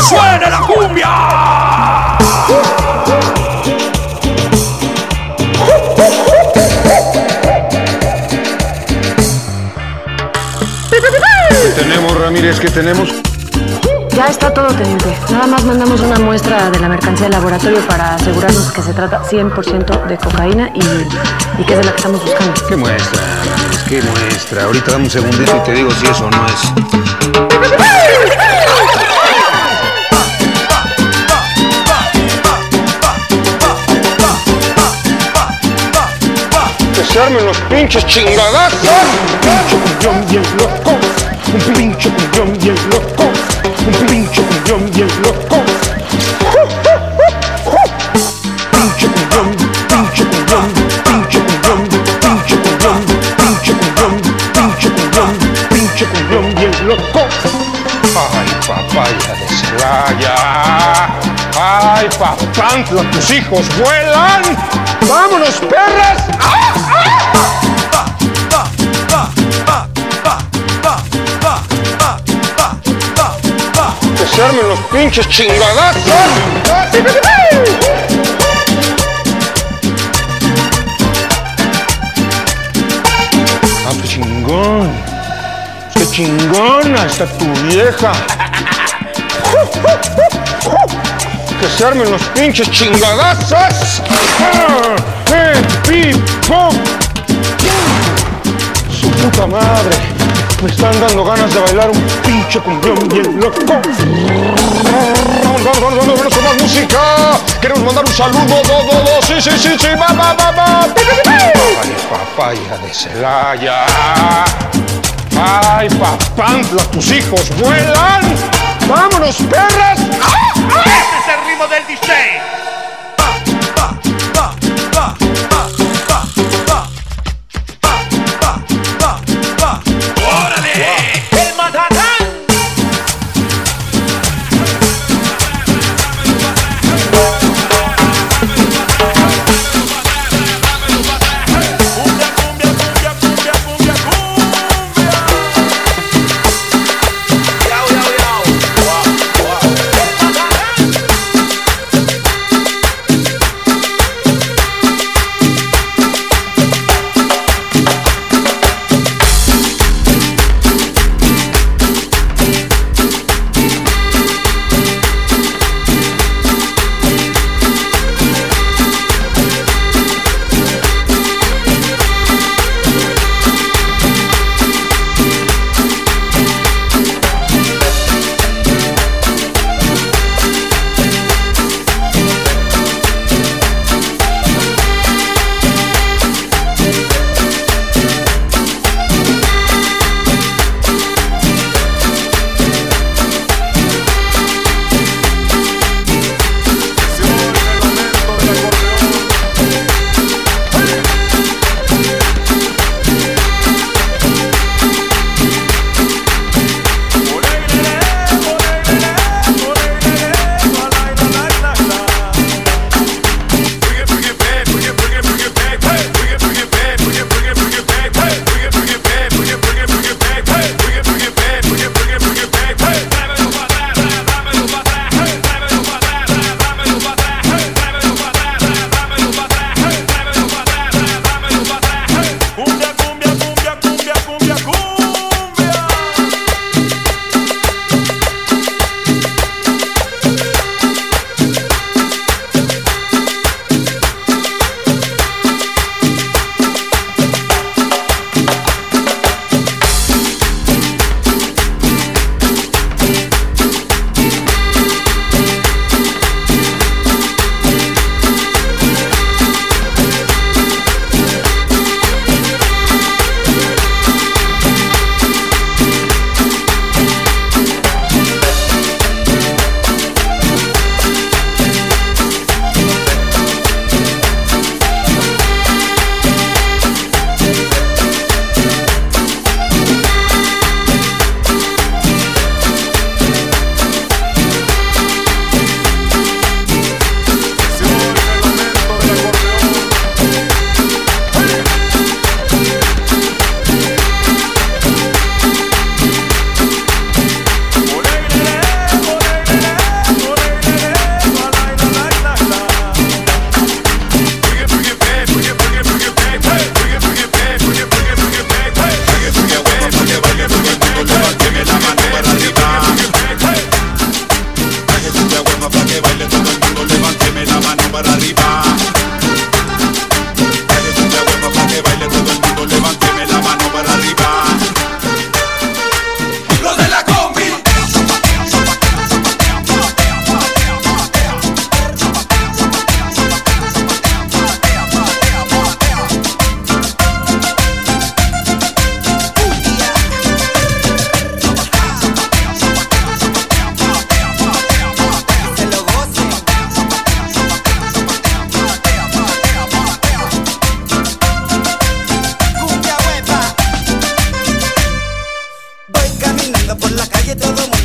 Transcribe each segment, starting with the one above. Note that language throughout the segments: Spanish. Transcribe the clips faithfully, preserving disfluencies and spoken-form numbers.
¡Suena la cumbia! ¿Qué tenemos, Ramírez? ¿Qué tenemos? Ya está todo, teniente. Nada más mandamos una muestra de la mercancía al laboratorio para asegurarnos que se trata cien por ciento de cocaína y, y que es de la que estamos buscando. ¿Qué muestra, Ramírez? ¿Qué muestra? Ahorita dame un segundito y te digo si eso no es. ¡Que se armen los pinches chingadazos! Un pinche cumbión bien loco, un pinche cumbión bien loco, un pinche cumbión bien loco. Pinche cumbión, pinche cumbión, pinche cumbión, pinche cumbión, pinche cumbión, pinche cumbión, pinche cumbión bien loco. ¡Ay, papaya de Celaya! ¡Ay, papantla, tus hijos vuelan! ¡Vámonos, perras! ¡Ah, ah! ¡Que se armen los pinches chingadazos! ¡Ah, qué chingón! ¡Qué chingona está tu vieja! ¡Que se armen los pinches chingadazos! ¡Ah! ¡Eh! ¡Pim! ¡Pum! ¡Su puta madre! Me están dando ganas de bailar un pinche cumbión bien loco. Vamos, vamos, vamos, vamos, vamos con más música. Queremos mandar un saludo, do, do, do. Sí, sí, sí, sí, va, va, va, va. Ay, papaya de Celaya. Ay, papantla, tus hijos vuelan. ¡Vámonos, perras! ¡Ah, ah! ¡Este es el ritmo del D J!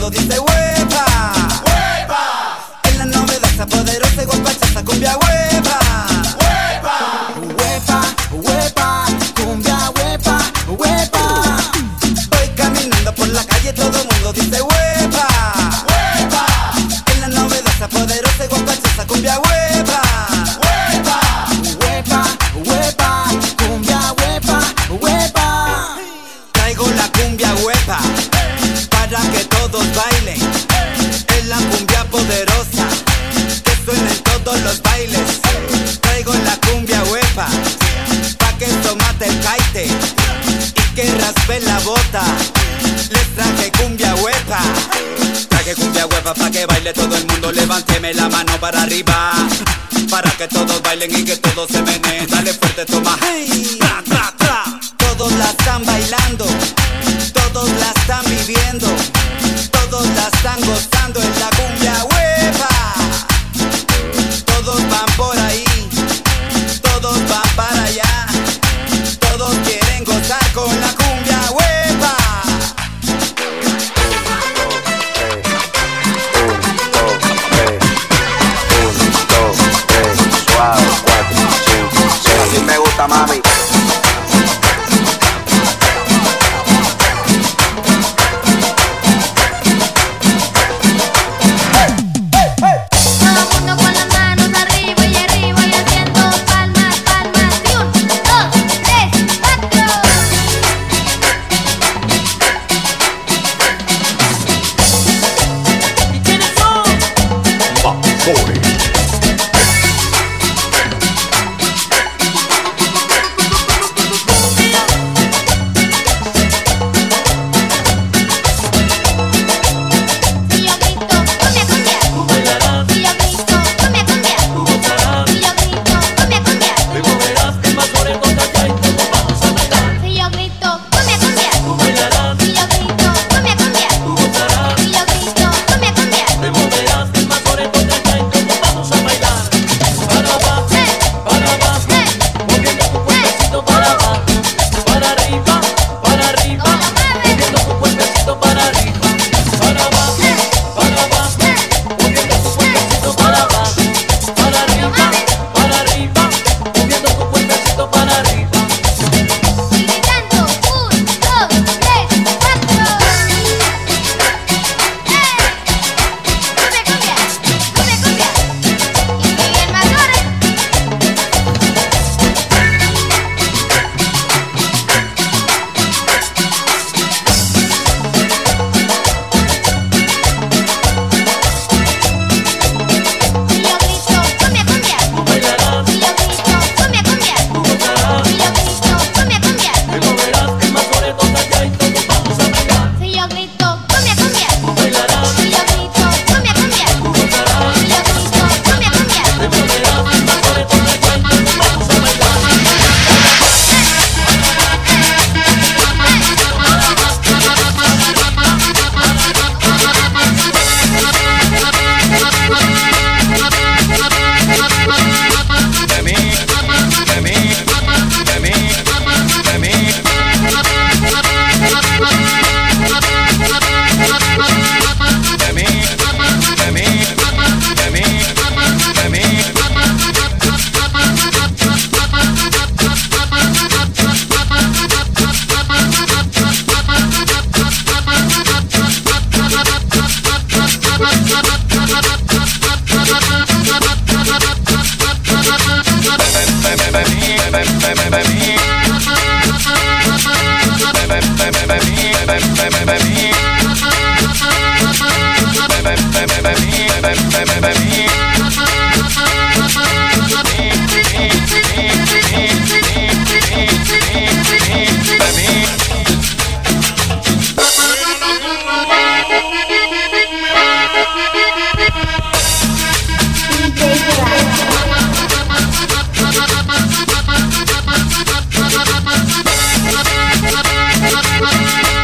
mundo dice hueva. En la novedad esa poderosa y guapacha esa cumbia hueva. Huepa, huepa, cumbia huepa, huepa. Voy caminando por la calle, todo el mundo dice huepa. En la novedad esa poderosa y guapacha esa cumbia huepa. Huepa, huepa, cumbia huepa, huepa. Traigo la cumbia huepa para que todos bailen. Es la cumbia poderosa que suena en todos los bailes. Traigo la cumbia huepa pa' que tomate el caite y que raspe la bota. Les traje cumbia huepa. Traje cumbia huepa pa' que baile todo el mundo. Levánteme la mano para arriba para que todos bailen y que todos se meneen. Dale fuerte, toma. Hey. Tra, tra, tra. Todos la están bailando, todos la están viviendo, todos la están gozando en la cumbia huepa. Todos van por ahí, todos van para allá, todos quieren gozar con la cumbia huepa. Suave, cuatro, cinco, seis. Así me gusta, mami.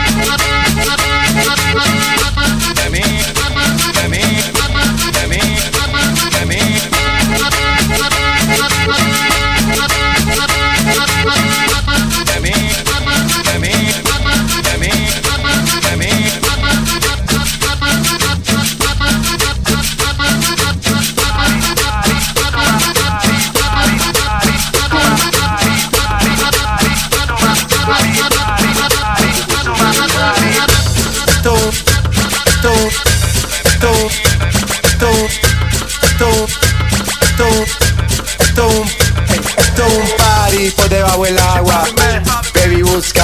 Me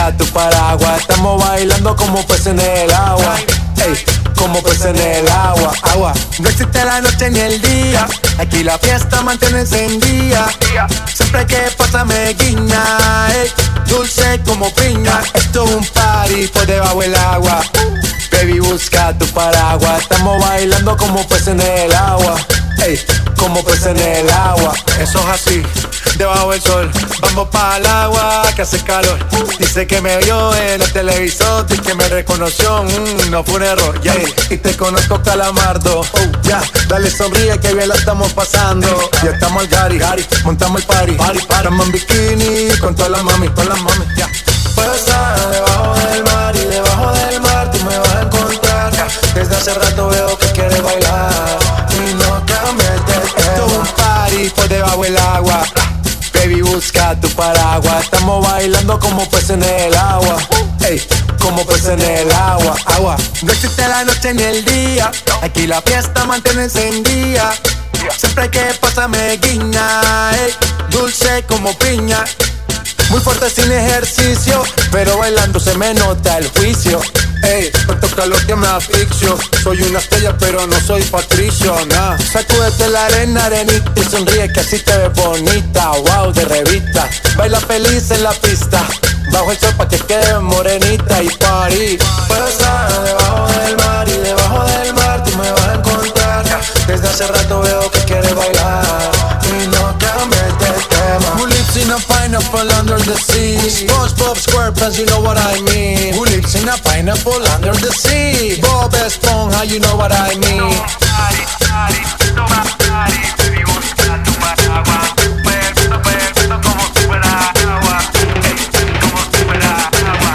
busca tu paraguas. Estamos bailando como peces en el agua. Ey, como peces en el agua, agua. No existe la noche ni el día. Aquí la fiesta mantiene encendida. Siempre que pasa me guiña. Ey, dulce como piña. Esto es un party por debajo del agua. Baby, busca tu paraguas. Estamos bailando como peces en el agua. Ey, como peces en el agua. Eso es así, debajo del sol. Vamos para el agua que hace calor. Dice que me vio en el televisor y que me reconoció, mm, no fue un error, yeah. Y te conozco, Calamardo, oh, ya, yeah. Dale sonríe que bien la estamos pasando. Ya estamos al Gary, Gary, montamos el party, party, party. Estamos en bikini con todas las mami, con las mami, ya, yeah. Puedo estar debajo del mar y debajo del mar tú me vas a encontrar, yeah. Desde hace rato veo que quieres bailar y no cambies de tema. Esto es un party por debajo del agua. Baby, busca tu paraguas. Estamos bailando como peces en el agua. Ey, como peces en el agua, agua. No existe la noche ni el día. Aquí la fiesta mantiene encendida. Siempre que pasa me guiña. Ey, dulce como piña. Muy fuerte sin ejercicio, pero bailando se me nota el juicio. Ey, tanto calor que me asfixio. Soy una estrella pero no soy Patricio, nah. Sacúdete la arena, arenita y sonríe que así te ves bonita. Wow, de revista, baila feliz en la pista. Bajo el sol pa' que quede morenita y party. Puedo estar debajo del mar y debajo del mar tú me vas a encontrar. Desde hace rato veo que quieres bailar y no cambies de tema. Who lives in a pineapple under the sea? SpongeBob SquarePants, you know what I mean. Who lives in a pineapple under the sea? Bob Esponja, you know what I mean. Party, party, toma party, baby, busca tu paraguas. Perfecto, perfecto, como si fuera agua. Ey, como si fuera agua.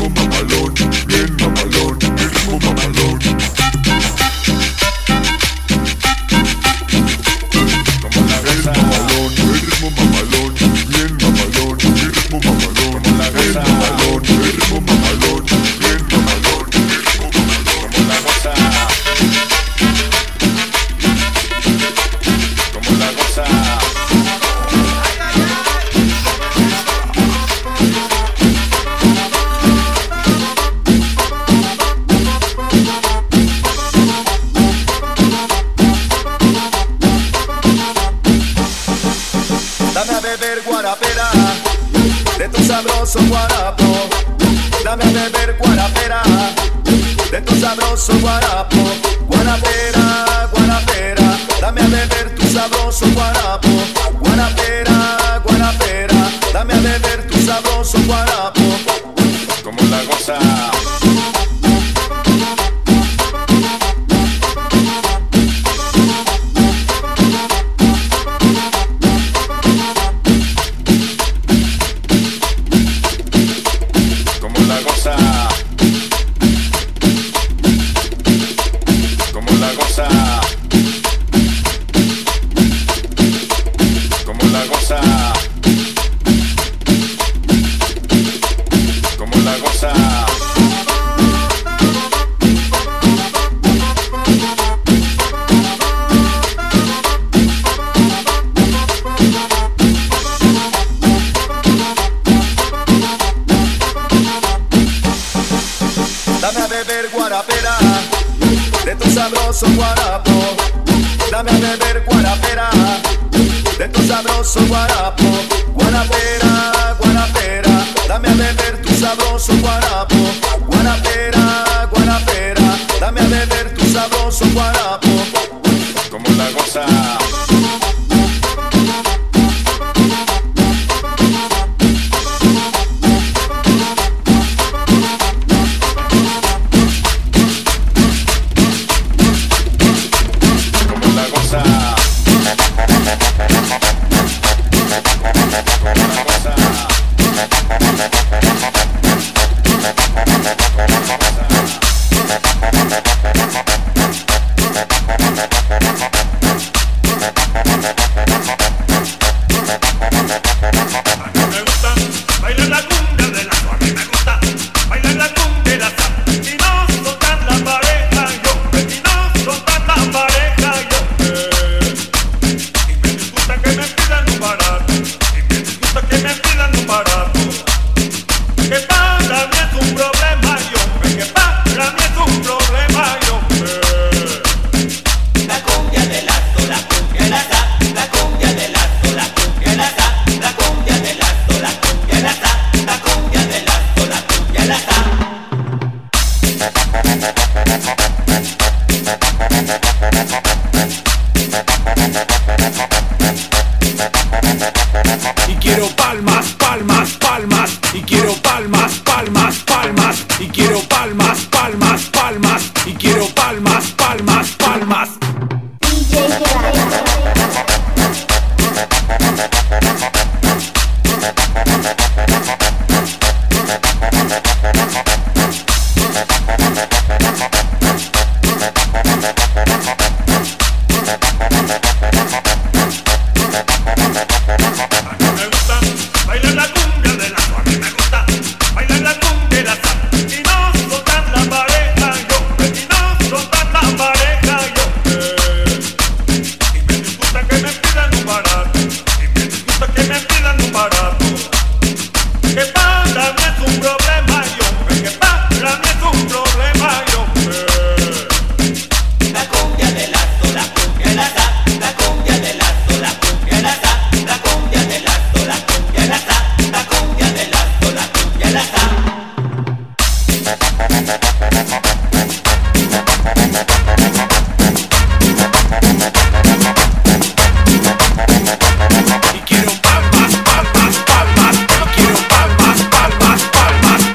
ritmo mamalón, bien mamalón, mi ritmo mamalón. Como la goza. El mamalón, el ritmo mamalón, bien mamalón, mi ritmo mamalón. Como la goza. El mamalón, el ritmo mamalón, bien mamalón, mi ritmo mamalón. Como la goza. Como la goza. Dame a beber guarapera de tu sabroso guarapo. Dame a beber guarapera de tu sabroso guarapo. Guarapera, guarapera, dame a beber tu sabroso guarapo. Guarapera, guarapera, dame a beber tu sabroso guarapo. Como la goza. Como la goza. Como la goza. Como la goza. Como la goza. Dame a beber guarapera de tu sabroso guarapo. Dame a beber guarapera de tu sabroso guarapo. Guarapera, guarapera, dame a beber tu sabroso guarapo. Guarapera, guarapera, dame a beber tu sabroso guarapo. Como la goza. Como la goza. Me gusta bailar la cumbia de la suave, me gusta bailar la cumbia de la sal. Y no soltar la pareja yo, y no soltar la pareja yo. eh. Y me disgusta que me pidan un barato, y me disgusta que me pidan un barato. Que para mí es un problema yo, que para mí es un problema yo. eh. La cumbia de lazo, la cumbia de la sa, la cumbia de lazo, la cumbia de la sa, la cumbia de lazo, la cumbia de la sa, la cumbia de lazo, la cumbia de la sa. Y quiero palmas, palmas, palmas. Y quiero palmas, palmas, palmas. Y quiero palmas, palmas, palmas. Y quiero palmas, palmas, palmas. Me gusta bailar la cumbia de la suave, me gusta bailar la cumbia de la sal. Y no soltar la pareja yo, y no soltar la pareja yo. eh. Y me disgusta que me pidan un barato, y me disgusta que me pidan un barato. Que para mí es un problema yo, que para mí es un problema yo. eh. La cumbia de lazo, la cumbia de la sa, la cumbia de lazo, la cumbia de la sa, la cumbia de lazo, la cumbia de la sa, la cumbia de lazo, la cumbia de la sa. Y quiero palmas, palmas, palmas. Yo quiero palmas, palmas, palmas.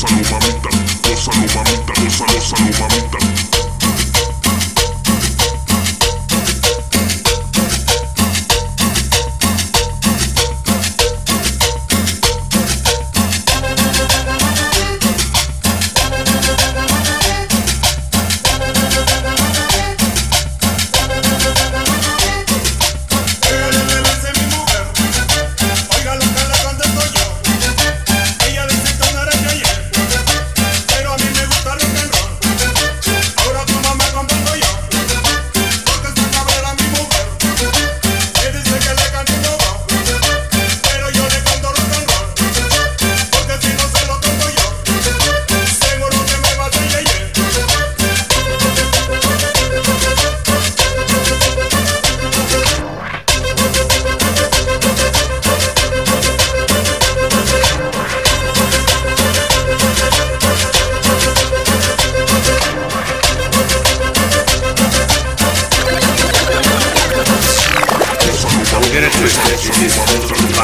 gózalo mamita, gózalo mamita, gózalo, gózalo mamita.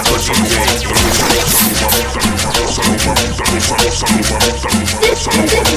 Salud,